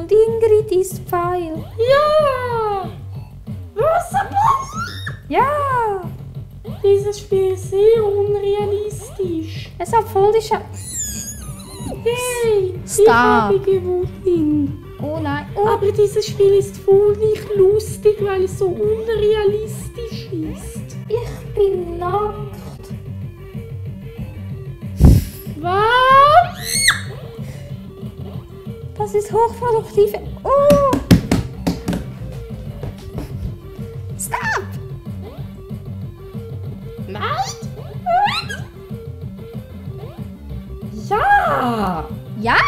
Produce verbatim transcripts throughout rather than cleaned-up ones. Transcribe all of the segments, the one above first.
Und Ingrid ist Pfeil. Ja! Wasserball! Ja! Dieses Spiel ist sehr unrealistisch. Es hat voll die Scha... Yay! Ich Stop. habe gewonnen. Oh nein. Oh. Aber dieses Spiel ist voll nicht lustig, weil es so unrealistisch ist. Ich bin nackt. Was? Das ist hochproduktive... Oh! Stop! Nein? Ja! Ja!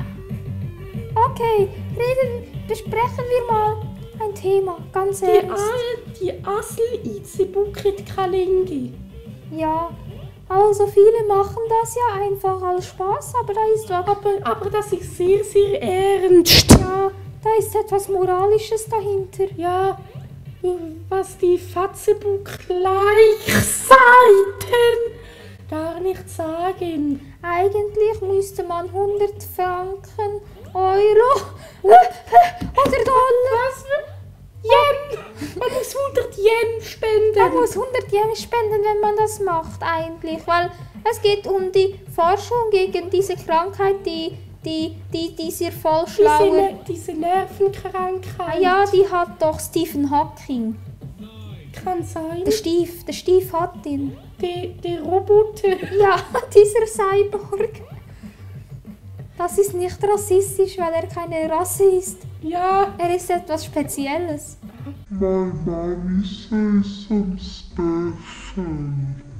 Okay, reden, besprechen wir mal ein Thema, ganz Die, ernst. A- die Asel Itze Bukit Kalengi. Ja, also viele machen das ja einfach als Spaß, aber da ist was... Aber, aber das ist sehr, sehr ernst. Ja, da ist etwas Moralisches dahinter. Ja, was die Facebook-Like-Seiten gar nicht sagen. Eigentlich müsste man hundert Franken, Euro oder Dollar... Was für Yen? Man muss hundert Yen spenden. Man muss hundert Yen spenden, wenn man das macht eigentlich, weil es geht um die Forschung gegen diese Krankheit, die, die, die, die sehr voll Diese, schlaue... Ne- diese Nervenkrankheit. Ja, die hat doch Stephen Hawking. Kann sein. Der Stief, der Stief hat ihn. Die, die Roboter. Ja, dieser Cyborg. Das ist nicht rassistisch, weil er keine Rasse ist. Ja. Er ist etwas Spezielles. My mommy says I'm special.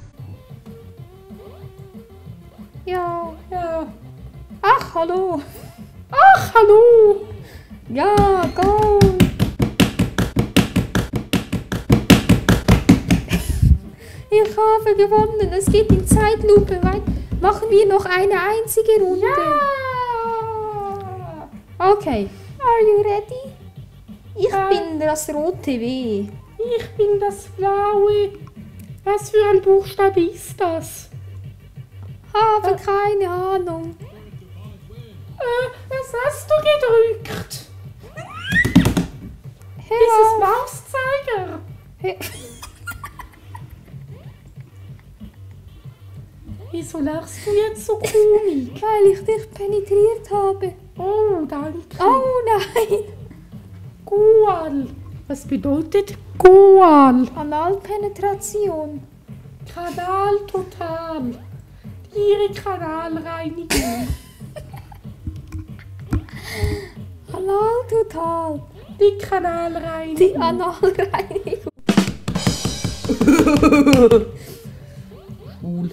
Ja. Ja. Ach, hallo. Ach, hallo. Ja, go. Ich habe gewonnen. Es geht in Zeitlupe. Wei- Machen wir noch eine einzige Runde? Ja. Okay. Are you ready? Ich Ja. bin das rote W. Ich bin das Blaue. Was für ein Buchstabe ist das? Habe keine Ahnung. Äh, was hast du gedrückt? Hör Dieses auf. Mauszeiger. Hör- Wieso lachst du jetzt so komisch? Weil ich dich penetriert habe. Oh, danke. Oh nein. Goal. Was bedeutet Goal? Analpenetration. Kanal total. Ihre Kanalreinigung. Anal total. Die Kanalreinigung. Die Analreinigung. Cool.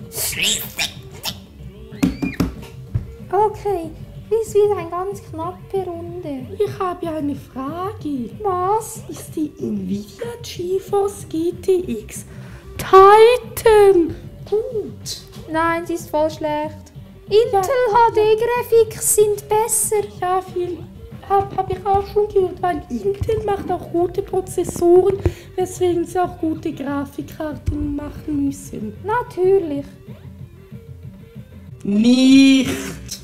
Okay, dies ist wieder eine ganz knappe Runde. Ich habe eine Frage. Was? Ist die Nvidia GeForce G T X Titan gut? Nein, sie ist voll schlecht. Intel H D-Graphics sind besser. Ja, viel habe hab ich auch schon gehört, weil Intel macht auch gute Prozessoren, weswegen sie auch gute Grafikkarten machen müssen. Natürlich. Nicht!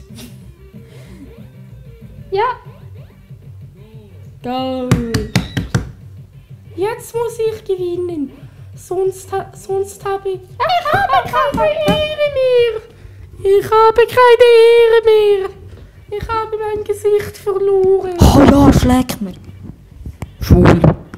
Ja. Go! Jetzt muss ich gewinnen, sonst, ha sonst habe ich... Ich habe keine Ehre mehr! Ich habe keine Ehre mehr! Ich habe mein Gesicht verloren! Oh ja, schlägt mir. Schwul.